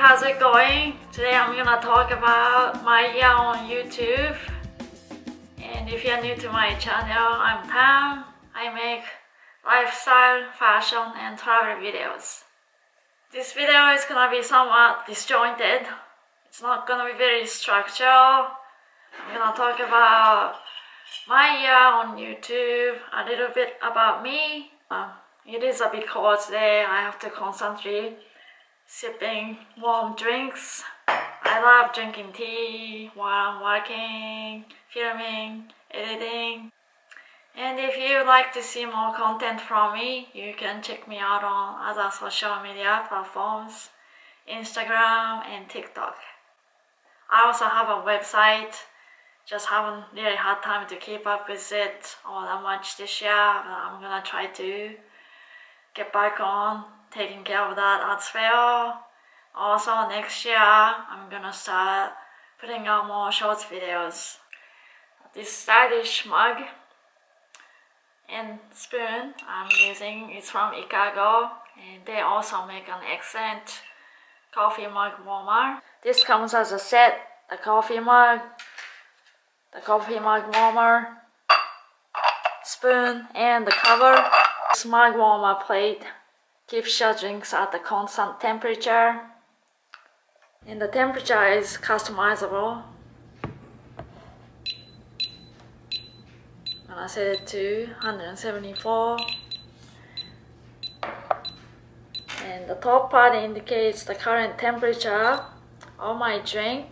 how's it going? Today I'm gonna talk about my year on YouTube. And if you're new to my channel, I'm Tam. I make lifestyle, fashion, and travel videos. This video is gonna be somewhat disjointed. It's not gonna be very structured. I'm gonna talk about my year on YouTube, a little bit about me. It is a bit cold today. I have to constantly sipping warm drinks. I love drinking tea while I'm working, filming, editing. And if you like to see more content from me, you can check me out on other social media platforms, Instagram and TikTok. I also have a website, just haven't really had time to keep up with it all that much this year. I'm gonna try to get back on taking care of that as well. Also next year, I'm gonna start putting out more short videos. This stylish mug and spoon I'm using is from Ikago, and they also make an excellent coffee mug warmer. This comes as a set, the coffee mug warmer, spoon, and the cover. This mug warmer plate keeps your drinks at a constant temperature, and the temperature is customizable. And I set it to 174, and the top part indicates the current temperature of my drink.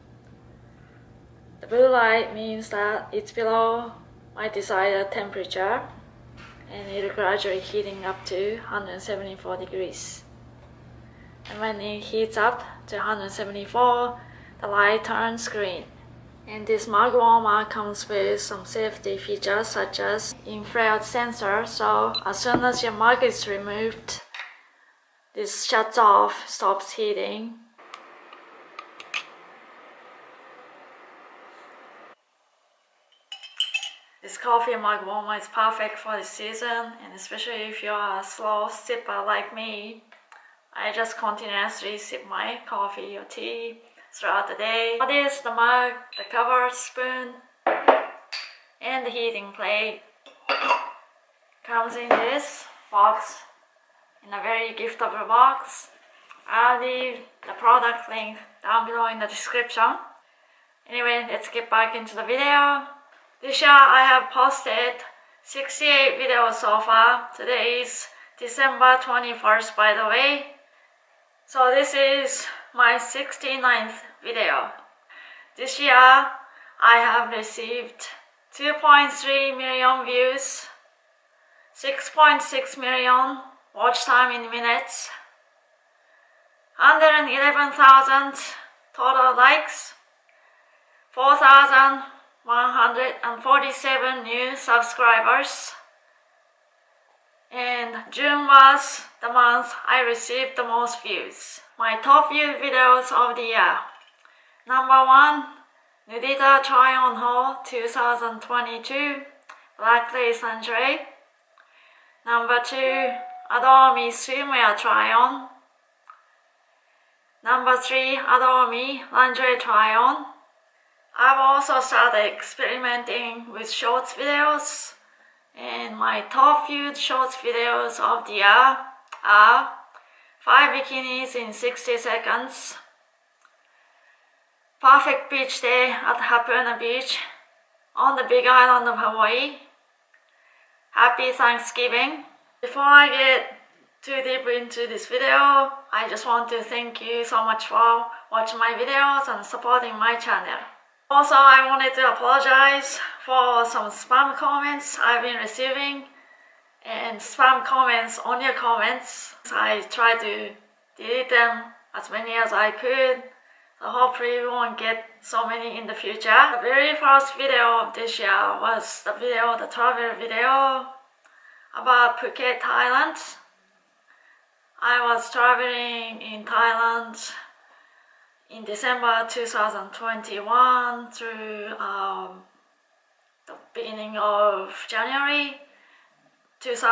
The blue light means that it's below my desired temperature, and it'll gradually heating up to 174 degrees. And when it heats up to 174, the light turns green. And this mug warmer comes with some safety features such as infrared sensor, so as soon as your mug is removed, this shuts off, stops heating. This coffee mug warmer is perfect for this season, and especially if you're a slow sipper like me. I just continuously sip my coffee or tea throughout the day. This is the mug, the cover, spoon, and the heating plate. Comes in this box, in a very giftable box. I'll leave the product link down below in the description. Anyway, let's get back into the video. This year I have posted 68 videos so far. Today is December 21st, by the way. So this is my 69th video. This year I have received 2.3 million views, 6.6 million watch time in minutes, 111,000 total likes, 4,147 new subscribers, and June was the month I received the most views. My top viewed videos of the year. Number 1, Nudita Try On Haul 2022, Black Lace Lingerie. Number 2, Adore Me Swimwear Try On. Number 3, Adore Me Lingerie Try On. I've also started experimenting with shorts videos, and my top viewed shorts videos of the year are 5 bikinis in 60 seconds, Perfect beach day at Hapuna Beach on the big island of Hawaii, Happy Thanksgiving. Before I get too deep into this video, I just want to thank you so much for watching my videos and supporting my channel. Also, I wanted to apologize for some spam comments I've been receiving, and spam comments on your comments. I tried to delete them as many as I could, so hopefully we won't get so many in the future. The very first video of this year was the travel video about Phuket, Thailand. I was traveling in Thailand in December 2021 through the beginning of January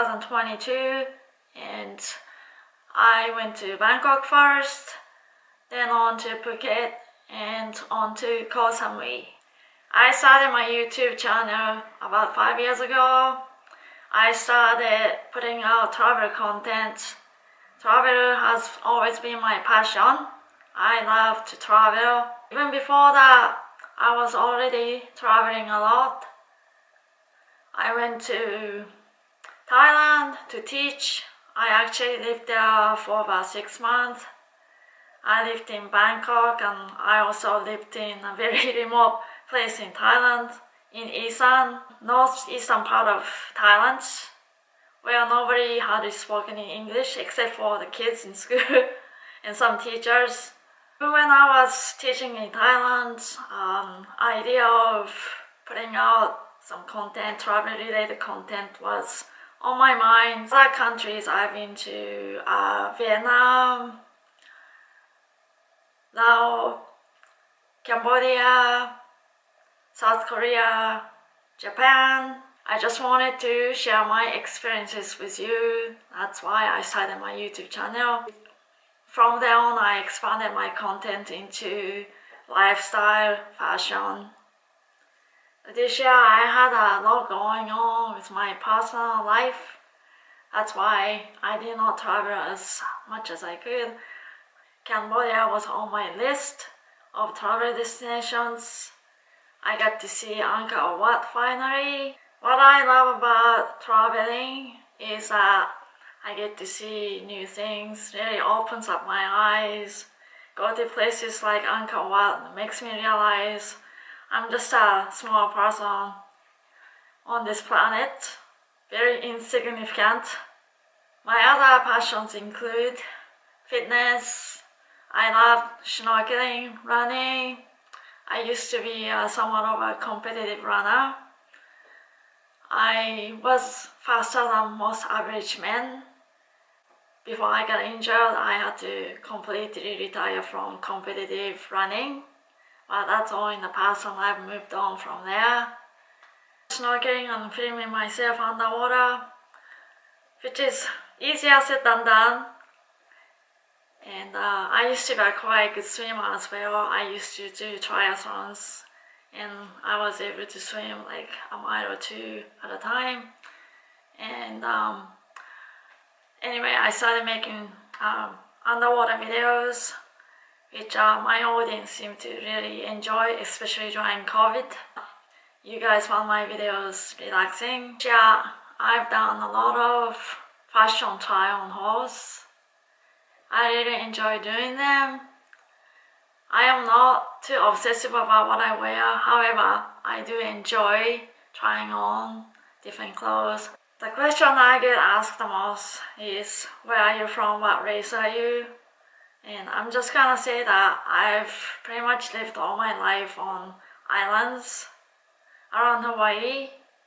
2022, and I went to Bangkok first, then on to Phuket, and on to Koh Samui. I started my YouTube channel about 5 years ago. I started putting out travel content. Travel has always been my passion. I love to travel. Even before that, I was already traveling a lot. I went to Thailand to teach. I actually lived there for about 6 months. I lived in Bangkok, and I also lived in a very remote place in Thailand, in Isan, northeastern part of Thailand, where nobody had spoken in English except for the kids in school and some teachers. When I was teaching in Thailand, idea of putting out some content, travel-related content, was on my mind. Other countries I've been to Vietnam, Laos, Cambodia, South Korea, Japan. I just wanted to share my experiences with you. That's why I started my YouTube channel. From there on, I expanded my content into lifestyle, fashion. This year I had a lot going on with my personal life. That's why I did not travel as much as I could. Cambodia was on my list of travel destinations. I got to see Angkor Wat finally. What I love about traveling is that I get to see new things. Really opens up my eyes. Go to places like Angkor Wat makes me realize I'm just a small person on this planet, very insignificant. My other passions include fitness. I love snorkeling, running. I used to be somewhat of a competitive runner. I was faster than most average men. Before I got injured, I had to completely retire from competitive running. But that's all in the past, and I've moved on from there. Snorkeling and filming myself underwater, which is easier said than done. And I used to be a quite good swimmer as well. I used to do triathlons, and I was able to swim like a mile or two at a time. And anyway, I started making underwater videos, which my audience seemed to really enjoy, especially during COVID. You guys found my videos relaxing. Yeah, I've done a lot of fashion try-on hauls. I really enjoy doing them. I am not too obsessive about what I wear. However, I do enjoy trying on different clothes. The question I get asked the most is, where are you from? What race are you? And I'm just gonna say that I've pretty much lived all my life on islands around Hawaii.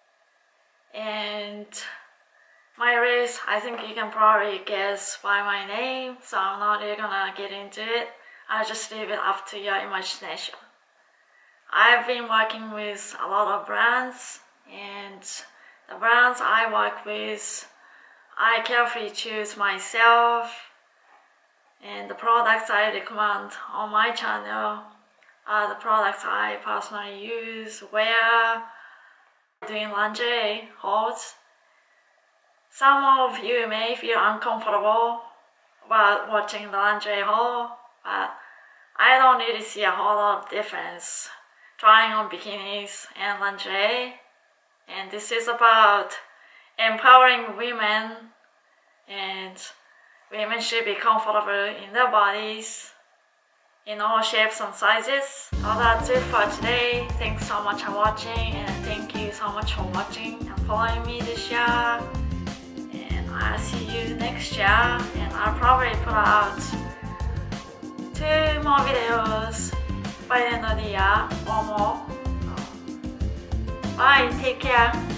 And my race, I think you can probably guess by my name, so I'm not really gonna get into it. I'll just leave it up to your imagination. I've been working with a lot of brands, and the brands I work with, I carefully choose myself, and the products I recommend on my channel are the products I personally use, wear, doing lingerie hauls. Some of you may feel uncomfortable while watching the lingerie haul, but I don't really see a whole lot of difference trying on bikinis and lingerie. And this is about empowering women, and women should be comfortable in their bodies in all shapes and sizes. So that's it for today. Thanks so much for watching, and thank you so much for watching and following me this year. And I'll see you next year, and I'll probably put out 2 more videos by the end of the year or more. Bye, take care.